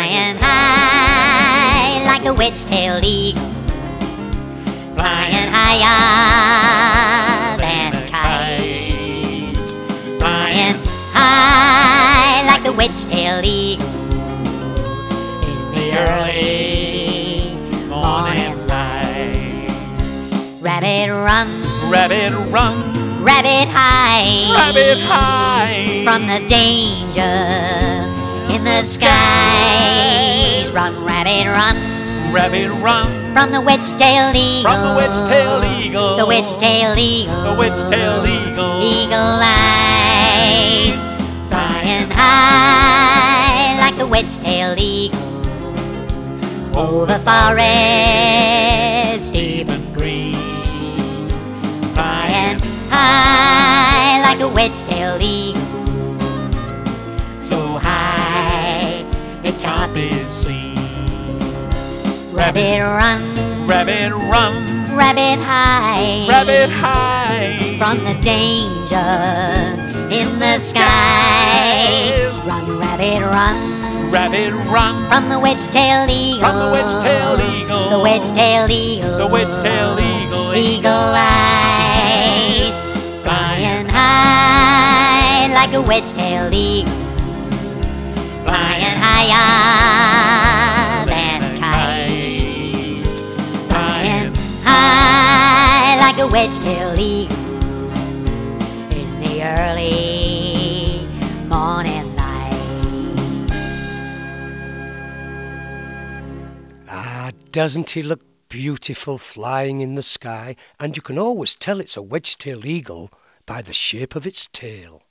flying high like a wedge-tailed eagle, flying higher than a kite, flying high like a wedge-tailed eagle in the early morning light. Rabbit run, rabbit run, rabbit hide, rabbit hide from the danger in the skies. Run, rabbit, run, rabbit run from the wedge-tailed eagle, from the wedge-tailed eagle, the wedge-tailed eagle, the wedge-tailed eagle. Eagle eyes, flying high like a wedge-tailed eagle, over forest deep and green, flying high like a wedge-tailed eagle, so high it can't be seen. Rabbit run, Rabbit run, rabbit hide, rabbit hide from the danger in the sky. Run, rabbit, run, rabbit run from the wedge-tailed eagle, from the wedge-tailed eagle, the wedge-tailed eagle, the wedge-tailed eagle. Eagle eyes, flying high like a wedge-tailed eagle, flying higher than a kite, flying high like a wedge-tailed eagle in the early morning light. Ah, doesn't he look beautiful flying in the sky? And you can always tell it's a wedge-tailed eagle by the shape of its tail.